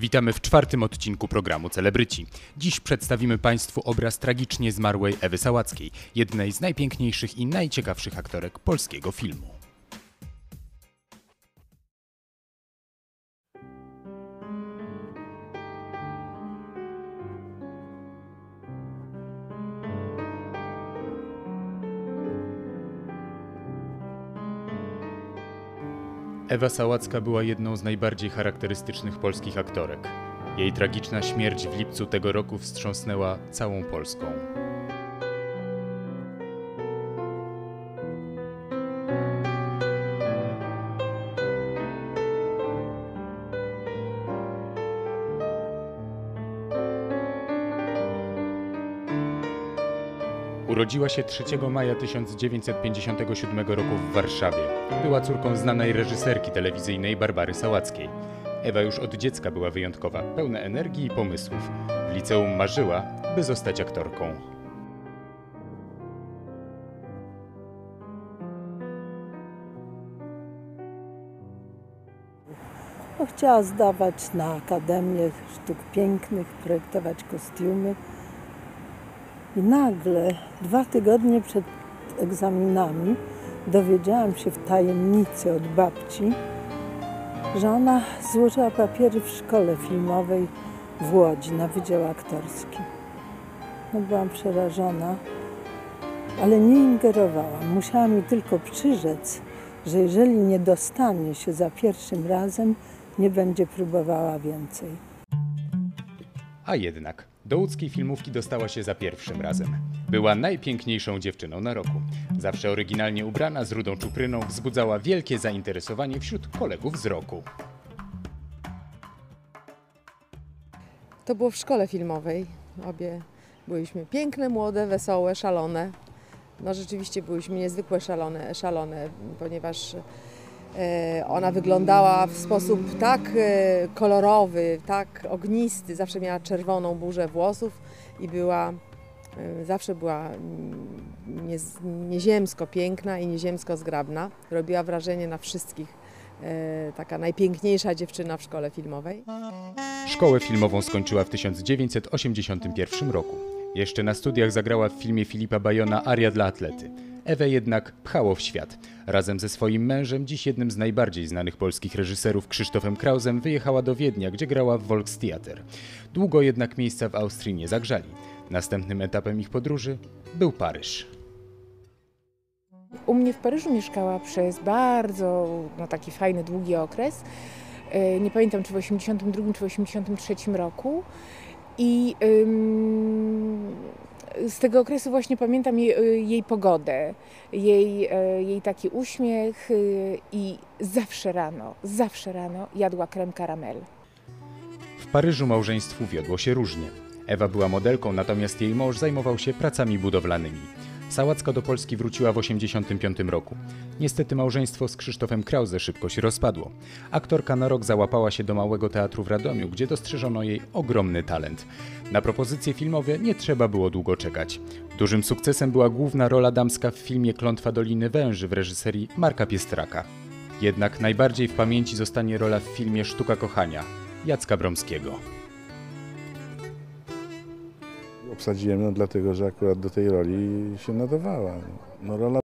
Witamy w czwartym odcinku programu Celebryci. Dziś przedstawimy Państwu obraz tragicznie zmarłej Ewy Sałackiej, jednej z najpiękniejszych i najciekawszych aktorek polskiego filmu. Ewa Sałacka była jedną z najbardziej charakterystycznych polskich aktorek. Jej tragiczna śmierć w lipcu tego roku wstrząsnęła całą Polską. Urodziła się 3 maja 1957 roku w Warszawie. Była córką znanej reżyserki telewizyjnej Barbary Sałackiej. Ewa już od dziecka była wyjątkowa, pełna energii i pomysłów. W liceum marzyła, by zostać aktorką. Chciała zdawać na Akademię Sztuk Pięknych, projektować kostiumy. I nagle, 2 tygodnie przed egzaminami, dowiedziałam się w tajemnicy od babci, że ona złożyła papiery w szkole filmowej w Łodzi na Wydział Aktorski. No, byłam przerażona, ale nie ingerowałam. Musiała mi tylko przyrzec, że jeżeli nie dostanie się za pierwszym razem, nie będzie próbowała więcej. A jednak do łódzkiej filmówki dostała się za pierwszym razem. Była najpiękniejszą dziewczyną na roku. Zawsze oryginalnie ubrana, z rudą czupryną, wzbudzała wielkie zainteresowanie wśród kolegów z roku. To było w szkole filmowej. Obie byliśmy piękne, młode, wesołe, szalone. No rzeczywiście byliśmy niezwykle szalone, ponieważ ona wyglądała w sposób tak kolorowy, tak ognisty. Zawsze miała czerwoną burzę włosów i zawsze była nieziemsko piękna i nieziemsko zgrabna. Robiła wrażenie na wszystkich. Taka najpiękniejsza dziewczyna w szkole filmowej. Szkołę filmową skończyła w 1981 roku. Jeszcze na studiach zagrała w filmie Filipa Bajona Aria dla atlety. Ewę jednak pchało w świat. Razem ze swoim mężem, dziś jednym z najbardziej znanych polskich reżyserów, Krzysztofem Krausem, wyjechała do Wiednia, gdzie grała w Volkstheater. Długo jednak miejsca w Austrii nie zagrzali. Następnym etapem ich podróży był Paryż. U mnie w Paryżu mieszkała przez bardzo taki fajny, długi okres. Nie pamiętam, czy w 1982 czy w 1983 roku. I z tego okresu właśnie pamiętam jej pogodę, jej taki uśmiech i zawsze rano jadła krem karamel. W Paryżu małżeństwu wiodło się różnie. Ewa była modelką, natomiast jej mąż zajmował się pracami budowlanymi. Sałacka do Polski wróciła w 1985 roku. Niestety małżeństwo z Krzysztofem Krause szybko się rozpadło. Aktorka na rok załapała się do Małego Teatru w Radomiu, gdzie dostrzeżono jej ogromny talent. Na propozycje filmowe nie trzeba było długo czekać. Dużym sukcesem była główna rola damska w filmie Klątwa Doliny Węży w reżyserii Marka Piestraka. Jednak najbardziej w pamięci zostanie rola w filmie Sztuka Kochania Jacka Bromskiego. Obsadziłem ją dlatego, że akurat do tej roli się nadawała. No, rola